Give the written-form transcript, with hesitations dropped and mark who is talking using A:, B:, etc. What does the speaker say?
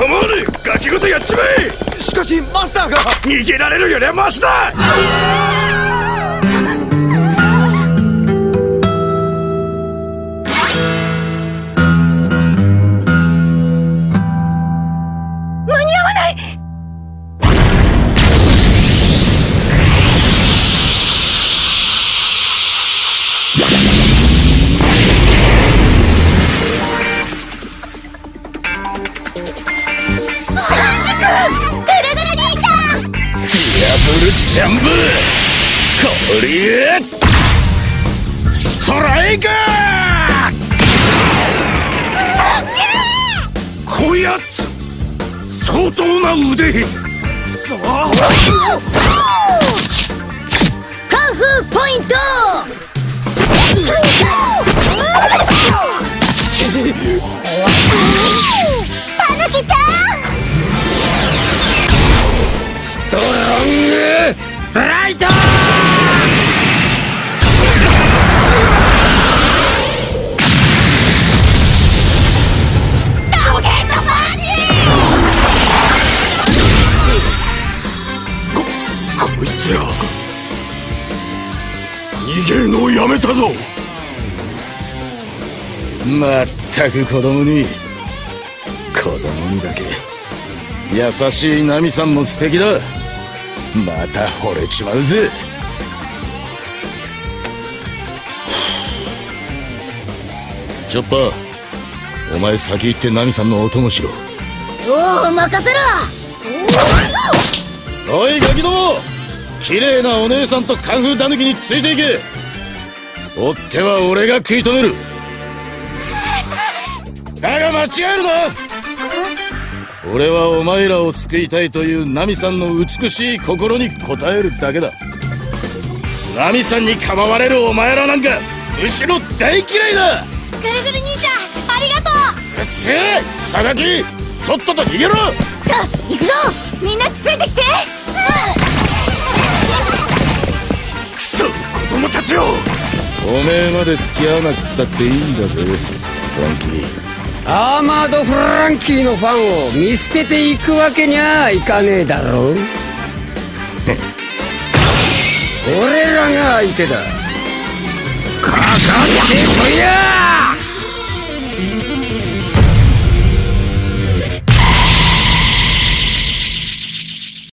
A: 構わねえ、ガキごとやっちまえ。
B: しかしマスターが。
A: 逃げられるよりはマシだ。
C: 間に合わない。
A: ジャンブこれストライク。こやつ相当な腕。
C: カンフーポイント。たぬきちゃん
A: ストロングフライト。こいつら逃げるのをやめたぞ。まったく子供にだけ優しいナミさんも素敵だ。また惚れちまうぜ。チョッパー、お前先行ってナミさんのお供しろ。
C: おお、任せろ。
A: おいガキども、綺麗なお姉さんとカンフータヌキについていけ。追っては俺が食い止める。だが間違えるな。俺はお前らを救いたいというナミさんの美しい心に応えるだけだ。ナミさんに構われるお前らなんかむしろ大嫌いだ。
C: ぐるぐる兄ちゃん、ありがとう。
A: うっせえ榊、とっとと逃げろ。
C: さあ行くぞ。みんなついてきて。
A: くそ、子供たちよ。おめえまで付き合わなくったっていいんだぜフランキー。
D: アーマードフランキーのファンを見捨てていくわけにはいかねえだろう。俺らが相手だ。かかってこいや。